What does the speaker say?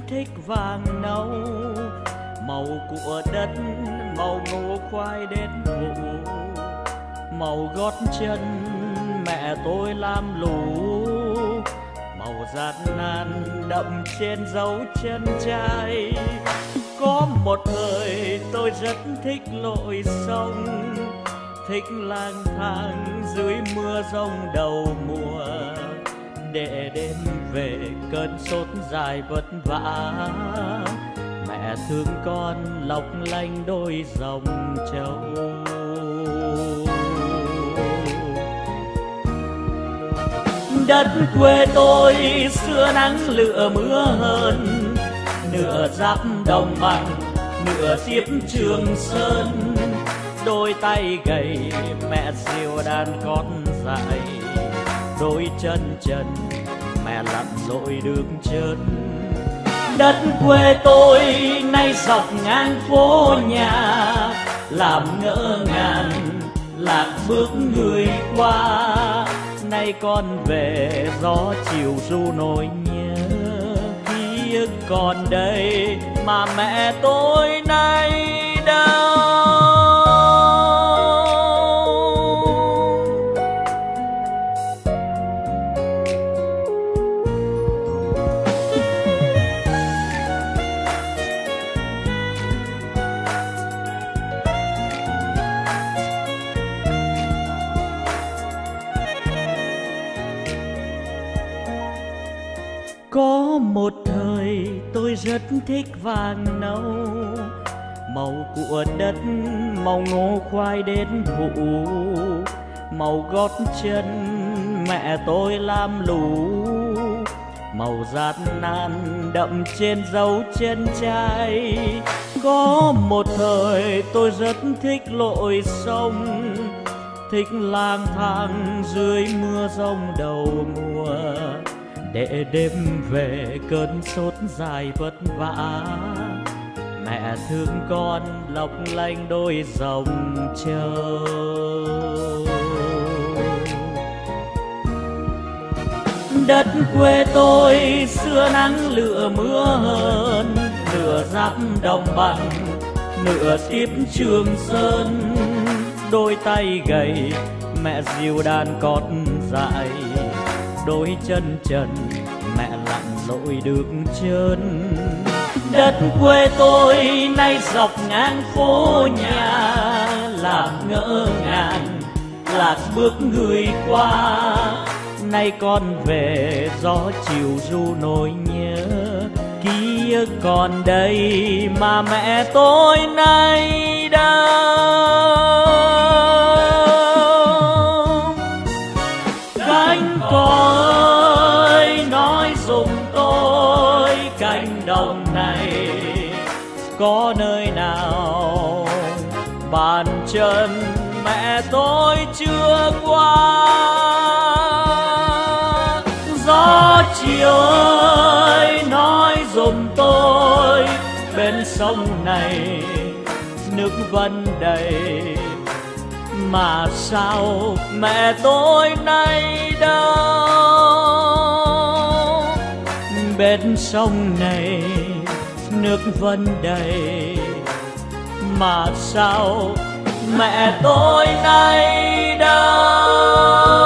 thích vàng nâu, màu của đất, màu ngô khoai đến vụ, màu gót chân mẹ tôi làm lũ, màu gian nan đậm trên dấu chân trai. Có một thời tôi rất thích lội sông, thích lang thang dưới mưa giông đầu mùa, để đêm về cơn sốt dài vất vả. Mẹ thương con lọc lanh đôi dòng trâu. Đất quê tôi xưa nắng lửa mưa hơn, nửa giáp đồng bằng, nửa tiếp Trường Sơn. Đôi tay gầy mẹ diều đàn con dại, đôi chân trần mẹ lặn dội đường chân. Đất quê tôi nay dọc ngang phố nhà, làm ngỡ ngàng lạc bước người qua. Nay con về gió chiều ru nỗi nhớ, ký ức còn đây mà mẹ tôi nay đâu. Có một thời tôi rất thích vàng nâu, màu của đất, màu ngô khoai đến vụ, màu gót chân mẹ tôi làm lũ, màu gian nan đậm trên dấu chân trai. Có một thời tôi rất thích lội sông, thích lang thang dưới mưa giông đầu mùa, để đêm về cơn sốt dài vất vả. Mẹ thương con lọc lanh đôi dòng trâu. Đất quê tôi xưa nắng lửa mưa hơn, nửa giáp đồng bằng, nửa tiếp Trường Sơn. Đôi tay gầy mẹ dìu đàn con dại, đôi chân trần mẹ lặn lội đường chân. Đất quê tôi nay dọc ngang phố nhà, làm ngỡ ngàng lạc bước người qua. Nay con về gió chiều ru nỗi nhớ, ký ức còn đây mà mẹ tôi nay đâu. Cánh cò ơi nói giùm tôi, cánh đồng này có nơi nào bàn chân mẹ tôi chưa qua. Gió chiều ơi nói giùm tôi, bên sông này nước vẫn đầy, mà sao mẹ tôi nay đâu. Bên sông này nước vẫn đầy, mà sao mẹ tôi nay đâu.